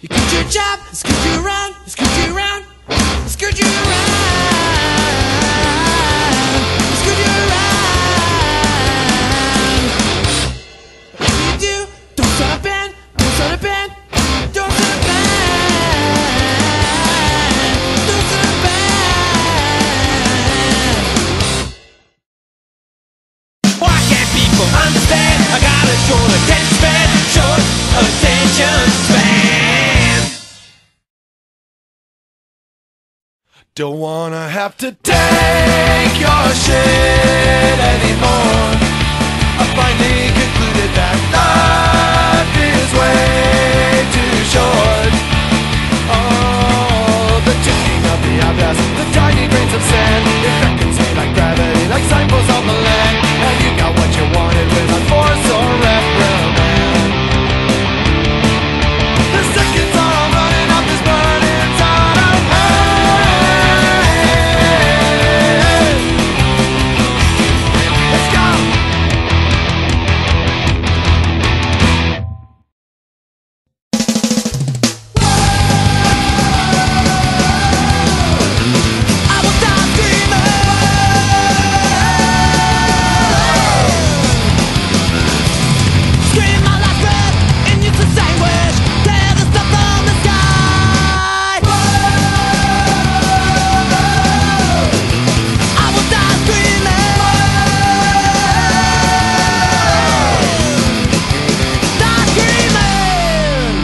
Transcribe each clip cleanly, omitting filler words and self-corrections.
You quit your job, it screwed you around, it screwed you around, it screwed you around, it screwed you around. What do you do? Don't start a band, don't start a band, don't start a band, don't start a band. Why can't people understand? I got a short attention span, short attention span. Don't wanna have to take your shit anymore. I finally concluded that life is way too short. Oh, the ticking of the hourglass, the tiny grains of sand, it beckons me like gravity, like signposts on the land. And you got what you wanted without force or reprimand. The seconds are all running off this burning side of hell. Let's go! I will stop dreaming. Scream my last breath in useless anguish. Tear the stuff from the sky. I will stop screaming. Stop screaming.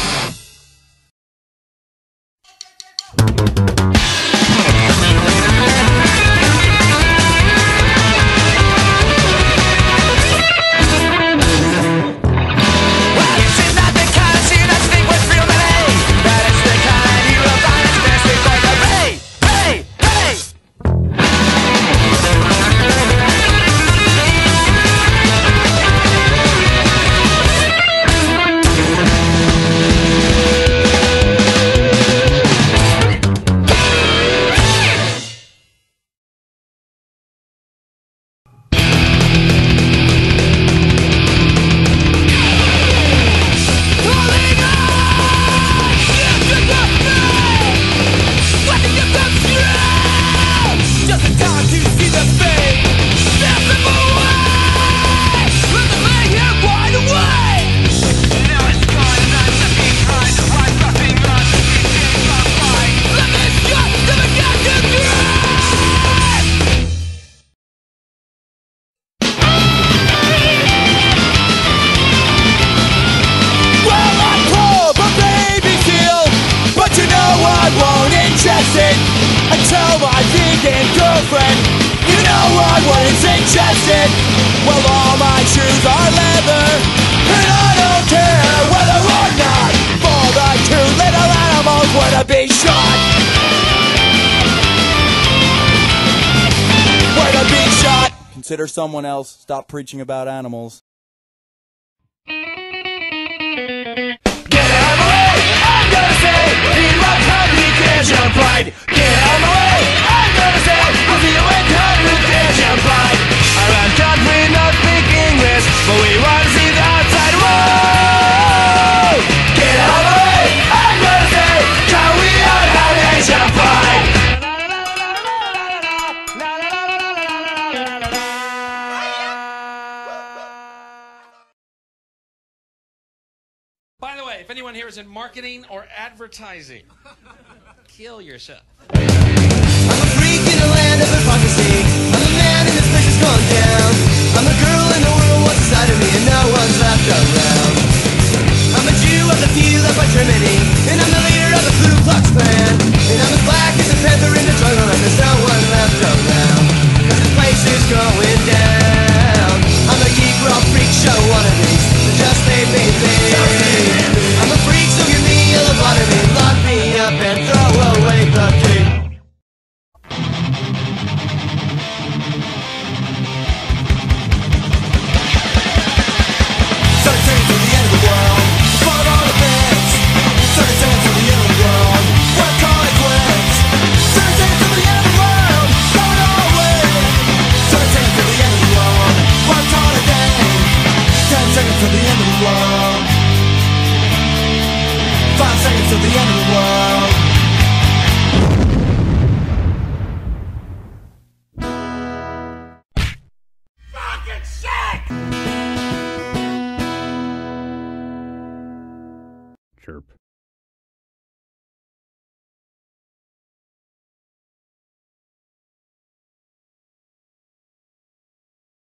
Well, she's not the kind she does think was real to me. But it's the kind you will find especially for the hey, hey, hey. Just in time to see the fate. Step them away. Let the man here wide awake. Now it's time not to be kind. Why nothing not to be changed by fight. Let this gut to the captain Well, I'm poor, but baby seal. But you know I won't ingest it until my vegan girlfriend. You know I won't ingest it. Well, all my shoes are leather, and I don't care whether or not for the two little animals were to be shot. Were to be shot. Consider someone else. Stop preaching about animals. Get out of the way, I'm gonna say, in my communication pride. Get out of the way, I'm gonna say, we'll see you in communication pride. Around country not speak English, but we want to see the outside world. Get out of the way, I'm gonna say, can we all have nation pride? By the way, if anyone here is in marketing or advertising, kill yourself. I'm a freak in a land of hypocrisy. I'm a man in this place has gone down. I'm a girl in the world what's inside of me, and no one's left around. I'm a Jew of the few left by Trinity, and I'm the leader of the Ku Klux Klan. And I'm as black as a panther in the jungle, and there's no one left around. 'Cause this place is going down. I'm a geek rock freak show wannabes, so just made me think. I'm a freak, so give me a lobotomy, lock me up and throw away the key. Turn to the end of the world, fuck all the bits. Turn to the end of the world, we're calling it quits. Turn to the end of the world, going all away. Turn to the end of the world, we're calling it day. 10 seconds to the end of the world. 5 seconds till the end of the world.